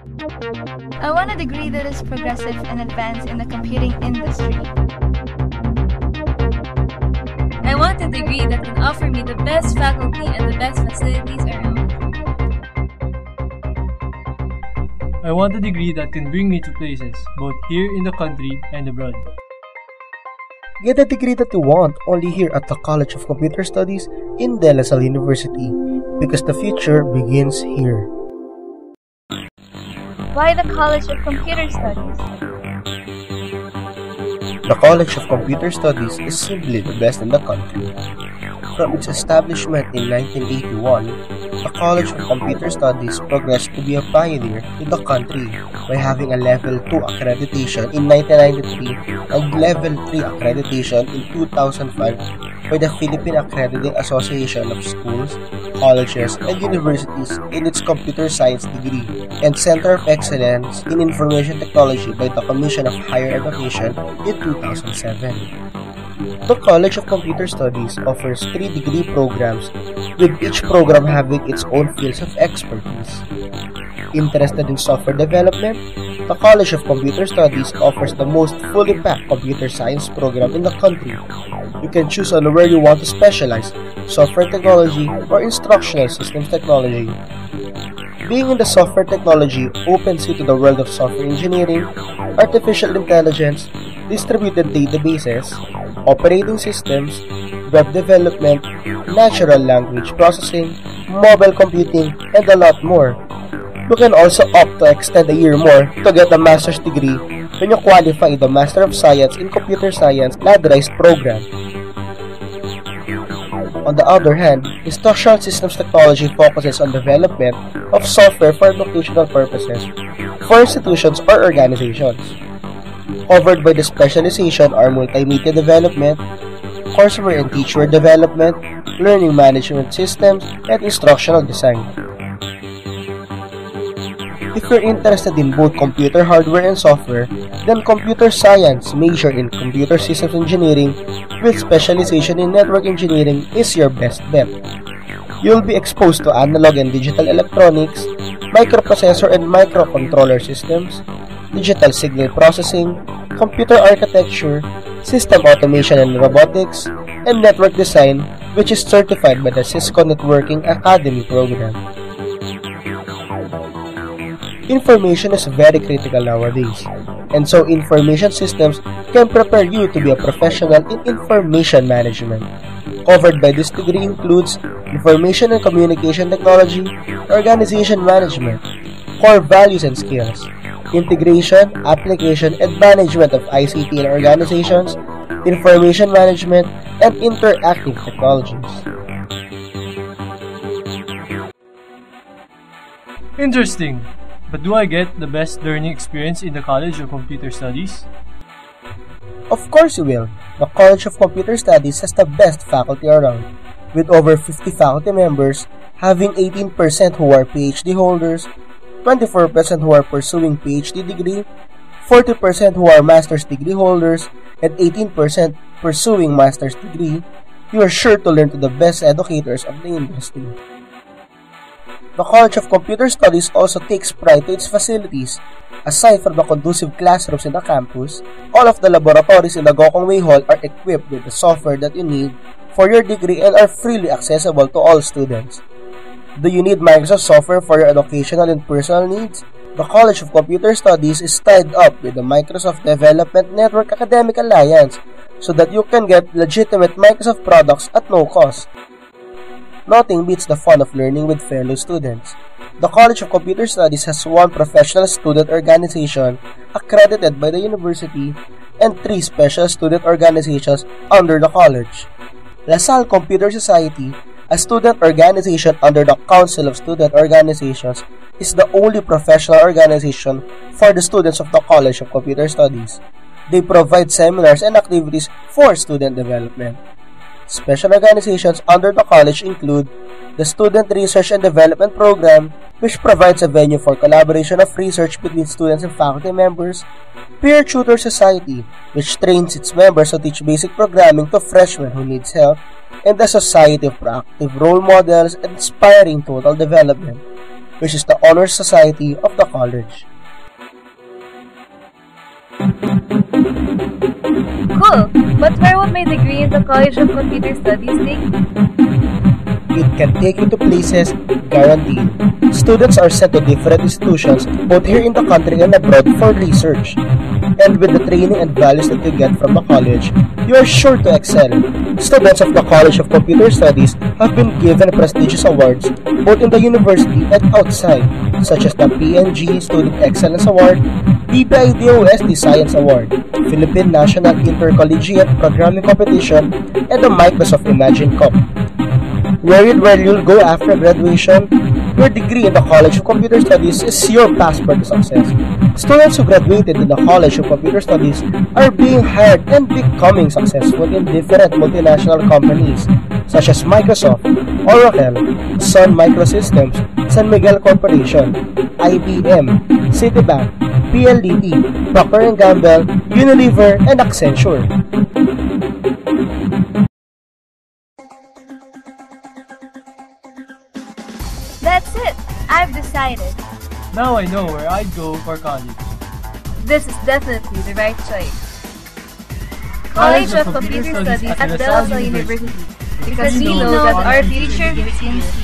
I want a degree that is progressive and advanced in the computing industry. I want a degree that can offer me the best faculty and the best facilities around. I want a degree that can bring me to places, both here in the country and abroad. Get the degree that you want only here at the College of Computer Studies in De La Salle University, because the future begins here. Why the College of Computer Studies? The College of Computer Studies is simply the best in the country. From its establishment in 1981, the College of Computer Studies progressed to be a pioneer in the country by having a Level 2 accreditation in 1993 and Level 3 accreditation in 2005 by the Philippine Accrediting Association of Schools, Colleges, and Universities in its Computer Science degree, and Center of Excellence in Information Technology by the Commission of Higher Education in 2007. The College of Computer Studies offers 3 degree programs, with each program having its own fields of expertise. Interested in software development? The College of Computer Studies offers the most fully packed computer science program in the country. You can choose on where you want to specialize, software technology or instructional systems technology. Being in the software technology opens you to the world of software engineering, artificial intelligence, distributed databases, operating systems, web development, natural language processing, mobile computing, and a lot more. You can also opt to extend a year more to get a master's degree when you qualify in the Master of Science in Computer Science ladderized program. On the other hand, Instructional Systems Technology focuses on development of software for educational purposes for institutions or organizations. Covered by the specialization are multimedia development, courseware and teachware development, learning management systems, and instructional design. If you're interested in both computer hardware and software, then computer science major in computer systems engineering with specialization in network engineering is your best bet. You'll be exposed to analog and digital electronics, microprocessor and microcontroller systems, digital signal processing, computer architecture, system automation and robotics, and network design, which is certified by the Cisco Networking Academy program. Information is very critical nowadays, and so information systems can prepare you to be a professional in information management. Covered by this degree includes Information and Communication Technology, Organization Management, Core Values and Skills, Integration, Application, and Management of ICT in Organizations, Information Management, and Interactive Technologies. Interesting! But do I get the best learning experience in the College of Computer Studies? Of course you will. The College of Computer Studies has the best faculty around, with over 50 faculty members, having 18% who are PhD holders, 24% who are pursuing PhD degree, 40% who are master's degree holders, and 18% pursuing master's degree. You are sure to learn to the best educators of the industry. The College of Computer Studies also takes pride to its facilities. Aside from the conducive classrooms in the campus, all of the laboratories in the Gokongwei Hall are equipped with the software that you need for your degree and are freely accessible to all students. Do you need Microsoft software for your educational and personal needs? The College of Computer Studies is tied up with the Microsoft Development Network Academic Alliance so that you can get legitimate Microsoft products at no cost. Nothing beats the fun of learning with fellow students. The College of Computer Studies has 1 professional student organization accredited by the university and 3 special student organizations under the college. La Salle Computer Society, a student organization under the Council of Student Organizations, is the only professional organization for the students of the College of Computer Studies. They provide seminars and activities for student development. Special organizations under the college include the Student Research and Development Program, which provides a venue for collaboration of research between students and faculty members, Peer Tutor Society, which trains its members to teach basic programming to freshmen who needs help, and the Society of Proactive Role Models and Inspiring Total Development. which is the honors society of the college. Cool! But where would my degree in the College of Computer Studies take me? It can take you to places guaranteed. Students are sent to different institutions both here in the country and abroad for research. And with the training and values that you get from the college, you are sure to excel. Students of the College of Computer Studies have been given prestigious awards both in the university and outside, such as the PNG Student Excellence Award, PBIDOSD Science Award, Philippine National Intercollegiate Programming Competition, and the Microsoft Imagine Cup. Where you'll go after graduation, your degree in the College of Computer Studies is your passport to success. Students who graduated in the College of Computer Studies are being hired and becoming successful in different multinational companies such as Microsoft, Oracle, Sun Microsystems, San Miguel Corporation, IBM, Citibank, PLDT, Procter & Gamble, Unilever, and Accenture. That's it! I've decided. Now I know where I'd go for college. This is definitely the right choice. College of Computer Studies at De La Salle University. Because we know that our future begins here.